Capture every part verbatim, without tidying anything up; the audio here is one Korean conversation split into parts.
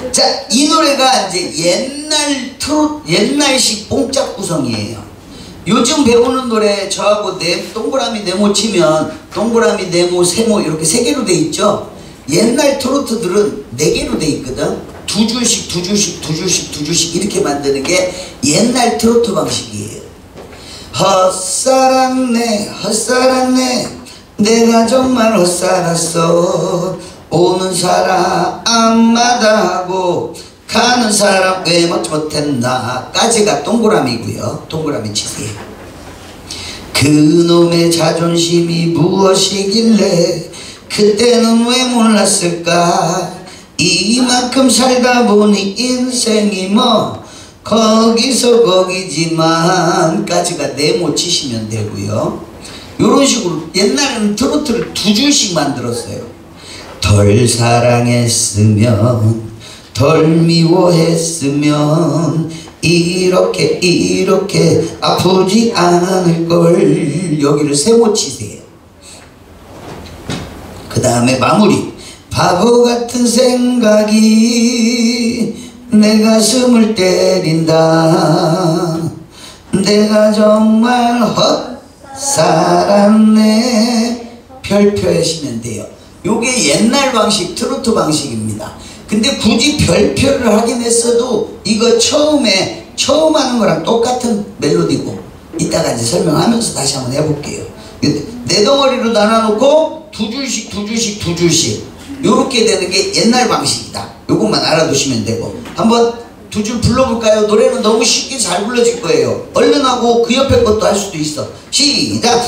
자, 이 노래가 이제 옛날 트롯, 옛날식 뽕짝 구성이에요. 요즘 배우는 노래 저하고 네, 동그라미 네모 치면 동그라미 네모 세모 이렇게 세 개로 돼 있죠. 옛날 트로트들은 네 개로 돼 있거든. 두 줄씩 두 줄씩 두 줄씩 두 줄씩 이렇게 만드는 게 옛날 트로트 방식이에요. 헛살았네 헛살았네 내가 정말 헛살았어. 오는 사람 안마다하고 가는 사람 왜 먹지 못했나 까지가 동그라미고요. 동그라미 치세요. 그놈의 자존심이 무엇이길래 그때는 왜 몰랐을까. 이만큼 살다 보니 인생이 뭐 거기서 거기지만 까지가 네모 치시면 되고요. 요런 식으로 옛날에는 트로트를 두 줄씩 만들었어요. 덜 사랑했으면 덜 미워했으면 이렇게 이렇게 아프지 않을걸. 여기를 세모 치세요. 그 다음에 마무리. 바보 같은 생각이 내 가슴을 때린다. 내가 정말 헛살았네. 별표 하시면 돼요. 요게 옛날 방식 트로트 방식입니다. 근데 굳이 별표를 하긴 했어도 이거 처음에 처음 하는 거랑 똑같은 멜로디고 이따가 이제 설명하면서 다시 한번 해볼게요. 네 덩어리로 나눠놓고 두 줄씩 두 줄씩 두 줄씩 요렇게 되는 게 옛날 방식이다. 요것만 알아두시면 되고 한번 두 줄 불러볼까요? 노래는 너무 쉽게 잘 불러질 거예요. 얼른 하고 그 옆에 것도 할 수도 있어. 시작.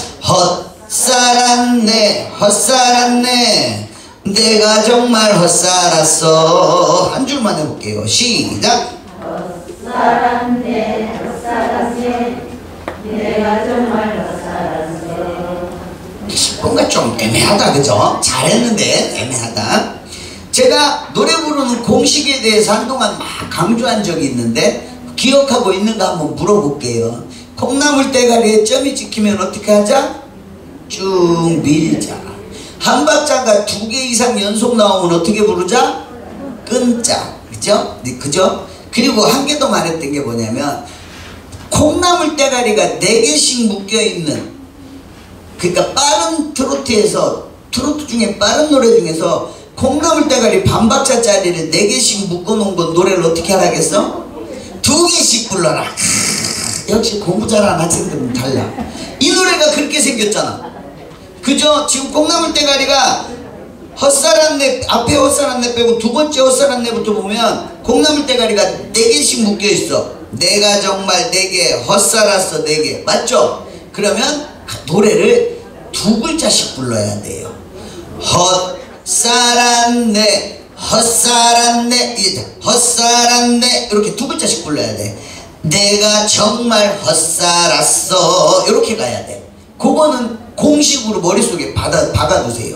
헛살았네 헛살았네 내가 정말 헛살았어. 한 줄만 해볼게요. 시작. 헛살았네 헛살았네 내가 정말 헛살았어. 뭔가 좀 애매하다 그죠? 잘했는데 애매하다. 제가 노래 부르는 공식에 대해서 한동안 막 강조한 적이 있는데 기억하고 있는가 한번 물어볼게요. 콩나물 대가리에 점이 찍히면 어떻게 하자? 쭉 밀자. 한 박자가 두 개 이상 연속 나오면 어떻게 부르자? 끊자. 그죠? 그죠? 그리고 한 개 더 말했던 게 뭐냐면 콩나물 대가리가 네 개씩 묶여있는, 그러니까 빠른 트로트에서 트로트 중에 빠른 노래 중에서 콩나물 대가리 반박자짜리를 네 개씩 묶어놓은 건 노래를 어떻게 하라겠어? 두 개씩 불러라. 역시 공부 잘하는 학생들은 달라. 이 노래가 그렇게 생겼잖아. 그죠? 지금 콩나물 대가리가 헛살았네, 앞에 헛살았네 빼고 두 번째 헛살았네부터 보면 콩나물 대가리가 네 개씩 묶여있어. 내가 정말 네 개, 헛살았어 네 개. 맞죠? 그러면 노래를 두 글자씩 불러야 돼요. 헛살았네 헛살았네 헛살았네 이렇게 두 글자씩 불러야 돼. 내가 정말 헛살았어 이렇게 가야 돼. 그거는 공식으로 머릿속에 받아, 박아두세요.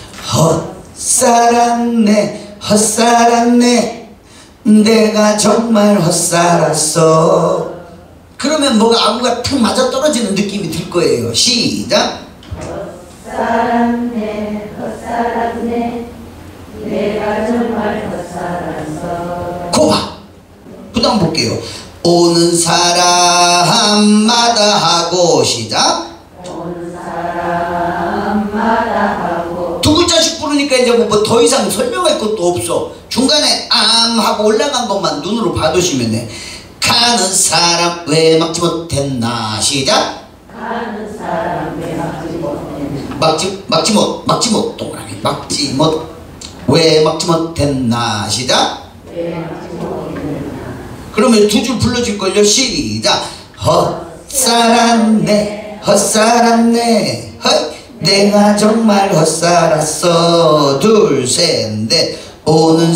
헛살았네 헛살았네 내가 정말 헛살았어. 그러면 뭐가 아구가 탁 맞아떨어지는 느낌이 들 거예요. 시작. 헛살았네 헛살았네 내가 정말 헛살았어. 거봐. 그 다음 볼게요. 오는 사람마다 하고 시작. 오는 사람마다 하고. 두 글자씩 부르니까 이제 뭐 더 이상 설명할 것도 없어. 중간에 암 하고 올라간 것만 눈으로 봐두시면 돼. 가는 사람 왜 막지 못했나 시작. 가는 사람 왜 막지 못했나. 막지 막지 못 막지 못 동그라미 막지 못 왜 막지 못했나 시작. 왜 막지 못했나. 그러면 두 줄 불러줄걸요. 시작. 헛살았네 헛살았네 헛 내가 정말 헛살았어. 둘 셋 넷 오는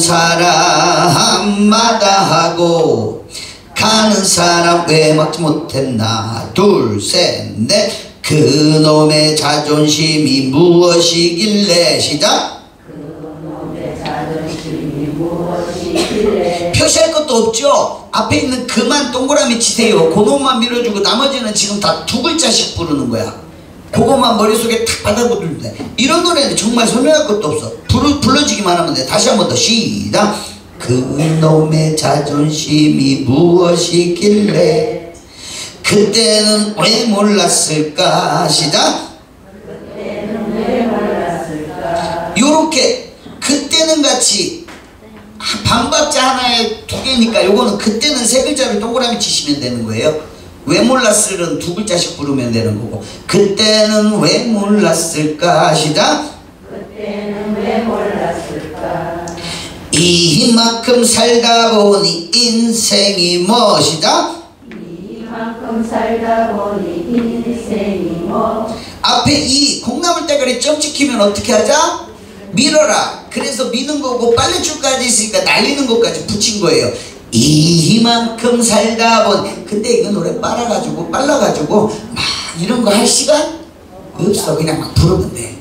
사람마다 하고 가는 사람 왜 막지 못했나. 둘 셋 넷 그놈의 자존심이 무엇이길래 시작. 그놈의 자존심이 무엇이길래. 표시할 것도 없죠. 앞에 있는 그만 동그라미 치세요. 그놈만 밀어주고 나머지는 지금 다 두 글자씩 부르는 거야. 그것만 머릿속에 탁 받아보면 돼. 이런 노래는 정말 설명할 것도 없어. 부르, 불러주기만 하면 돼. 다시 한 번 더 시작. 그놈의 자존심이 무엇이길래 그때는 왜 몰랐을까. 시작. 그때는 왜 몰랐을까. 요렇게 그때는 같이 반박자 하나에 두 개니까 요거는 그때는 세 글자를 동그라미 치시면 되는 거예요. 왜 몰랐을은 두 글자씩 부르면 되는 거고 그때는 왜 몰랐을까. 시작. 그때는 왜 몰랐을까. 이만큼 살다 보니 인생이 뭐. 시작. 이만큼 살다 보니 인생이 뭐. 앞에 이 콩나물 대가리 점 찍히면 어떻게 하자? 밀어라. 그래서 미는 거고 빨래줄까지 있으니까 날리는 것까지 붙인 거예요. 이만큼 살다 보니. 근데 이거 노래 빨아가지고 빨라가지고 막 이런 거 할 시간 없어. 그냥 막 부르면 돼.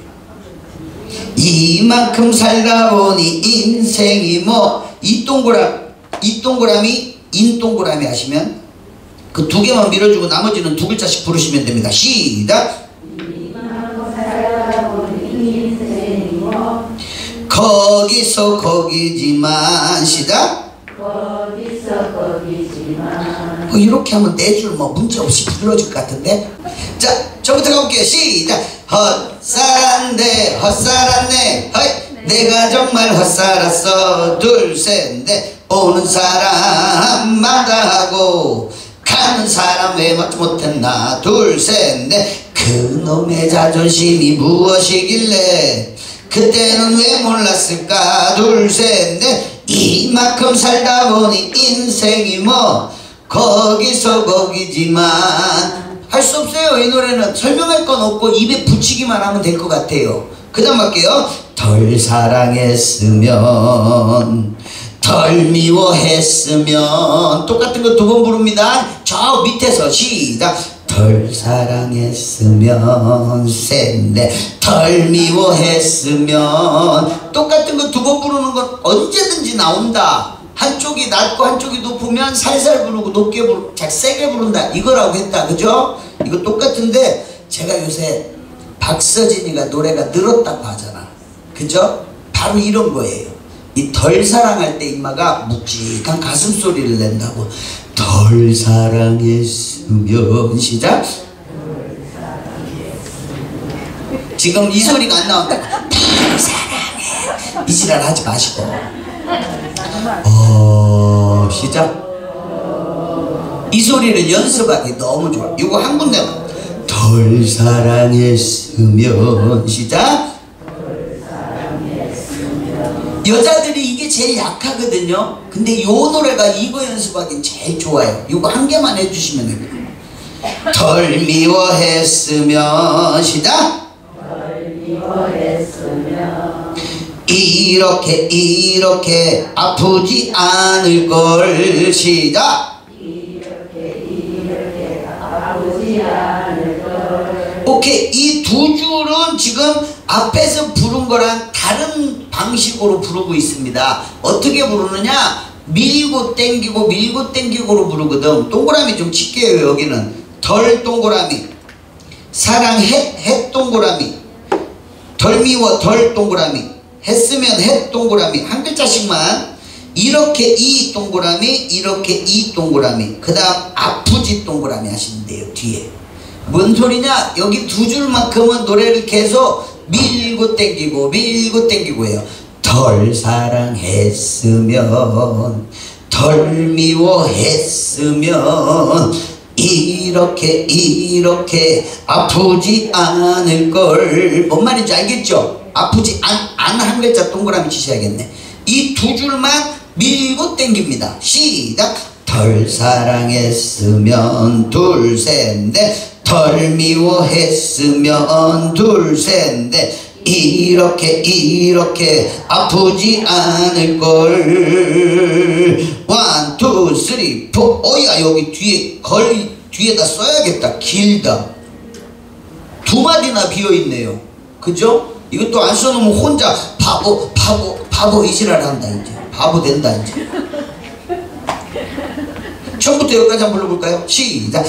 이만큼 살다 보니 인생이 뭐. 이 동그라미 이 동그라미 인 동그라미 하시면 그 두 개만 밀어주고 나머지는 두 글자씩 부르시면 됩니다. 시작. 이만큼 살다 보니 인생이 뭐. 거기서 거기지만. 시작. 거기서 거기지만. 어, 이렇게 하면 네 줄 뭐 문제없이 불러줄 것 같은데. 자, 저부터 가볼게요. 시작. 헛살았네 헛살았네 허이 내가 정말 헛살았어. 둘 셋 넷. 오는 사람마다 하고 가는 사람 왜 맞지 못했나. 둘 셋 넷. 그놈의 자존심이 무엇이길래 그때는 왜 몰랐을까. 둘 셋 넷. 이만큼 살다 보니 인생이 뭐. 거기서 거기지만. 할 수 없어요. 이 노래는 설명할 건 없고 입에 붙이기만 하면 될 것 같아요. 그 다음 할게요. 덜 사랑했으면 덜 미워했으면. 똑같은 거 두 번 부릅니다. 저 밑에서 시작. 덜 사랑했으면 셋넷. 덜 미워했으면. 똑같은 거 두 번 부르는 건 언제든지 나온다. 한쪽이 낮고 한쪽이 높으면 살살 부르고 높게 부르고 작 세게 부른다 이거라고 했다. 그죠? 이거 똑같은데 제가 요새 박서진이가 노래가 늘었다고 하잖아. 그죠? 바로 이런 거예요. 이 덜 사랑할 때 임마가 묵직한 가슴 소리를 낸다고. 덜 사랑했으면. 시작. 지금 이 소리가 안 나온다. 덜 사랑해. 이 지랄 하지 마시고. 어, 시작. 이 소리를 연습하기 너무 좋아. 이거 한 군데만. 덜 사랑했으면. 시작. 여자들이 이게 제일 약하거든요. 근데 요 노래가 이거 연습하기 제일 좋아요. 이거 한 개만 해주시면 됩니다. 덜 미워했으면. 시작. 덜 미워했으면. 이렇게 이렇게 아프지 않을 걸. 시작. 이렇게 이렇게 아프지 않을 걸. 오케이. 이 두 줄은 지금 앞에서 부른 거랑 다른 방식으로 부르고 있습니다. 어떻게 부르느냐. 밀고 땡기고 밀고 땡기고로 부르거든. 동그라미 좀 칠게요. 여기는 덜 동그라미. 사랑해 해 동그라미. 덜 미워 덜 동그라미. 했으면 해 동그라미. 한 글자씩만. 이렇게 이 동그라미 이렇게 이 동그라미. 그 다음 아프지 동그라미 하시면 돼요. 뒤에 뭔 소리냐. 여기 두 줄만큼은 노래를 계속 밀고 땡기고 밀고 땡기고 해요. 덜 사랑했으면 덜 미워했으면 이렇게 이렇게 아프지 않을 걸. 뭔 말인지 알겠죠? 아프지 안 안 한 글자 동그라미 치셔야겠네. 이 두 줄만 밀고 땡깁니다. 시작. 덜 사랑했으면. 둘 셋 넷. 덜 미워했으면. 둘 셋 넷. 이렇게 이렇게 아프지 않을 걸. 원, 투, 쓰리, 포. 어이야 여기 뒤에 걸 뒤에다 써야겠다. 길다. 두 마디나 비어있네요. 그죠? 이것도 안 써놓으면 혼자 바보 바보 바보 이지랄 한다. 이제 바보 된다. 이제 처음부터 여기까지 한번 불러볼까요? 시작.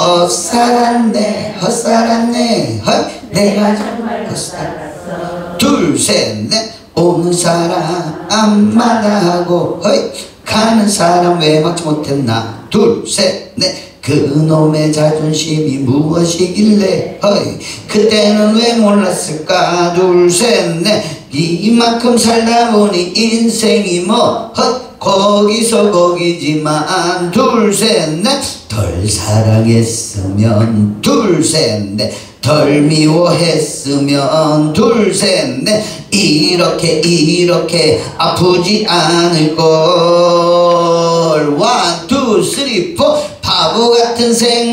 헛살았네 헛살았네 헛 내가 정말 헛살았어. 둘 셋 넷. 오는 사람 마다하고 허이 가는 사람 왜 막지 못했나 둘 셋 넷 그놈의 자존심이 무엇이길래 허이 그때는 왜 몰랐을까 둘 셋 넷 이만큼 살다 보니 인생이 뭐 헛 거기서 거기지만 둘 셋 넷 덜 사랑했으면 둘 셋 넷 덜 미워했으면 둘 셋 넷 이렇게 이렇게 아프지 않을걸 원, 투, 쓰리, 포 바보 같은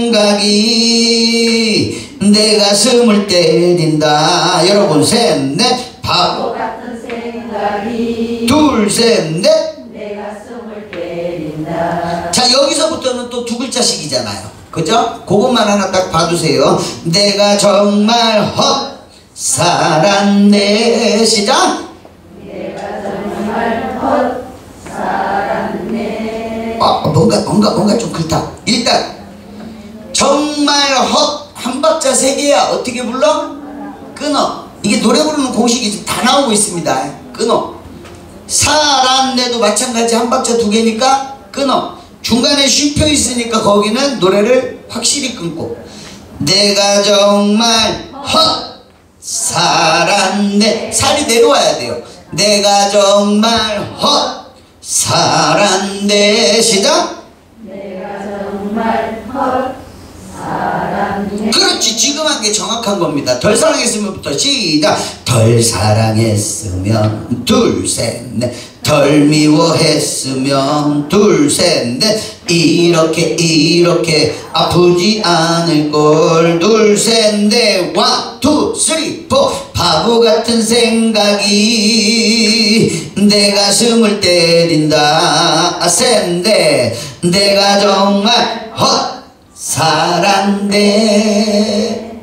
생각이 내 가슴을 때린다 여러분 셋, 넷 바보 같은 생각이 둘, 셋, 넷 내 가슴을 때린다. 자 여기서부터는 또 두 글자씩이잖아요 그죠? 그것만 하나 딱 봐두세요 내가 정말 헛 살았네 시작 내가 정말 헛 살았네. 어, 뭔가 뭔가 뭔가 좀 그렇다 일단 정말 헛 한 박자 세 개야 어떻게 불러? 끊어 이게 노래 부르는 공식이 지금 다 나오고 있습니다 끊어 살았네도 마찬가지 한 박자 두 개니까 끊어 중간에 쉼표 있으니까 거기는 노래를 확실히 끊고 내가 정말 헛 살았네 살이 내려와야 돼요 내가 정말 헛 살았네 시작 내가 정말 헛 살았네. 그렇지 지금 한 게 정확한 겁니다 덜 사랑했으면부터 시작 덜 사랑했으면 둘 셋 넷 덜 미워했으면 둘 셋 넷 이렇게 이렇게 아프지 않을걸 둘 셋 넷 원, 투, 쓰리, 포 바보 같은 생각이 내 가슴을 때린다 셋 넷 내가 정말 헛 살았네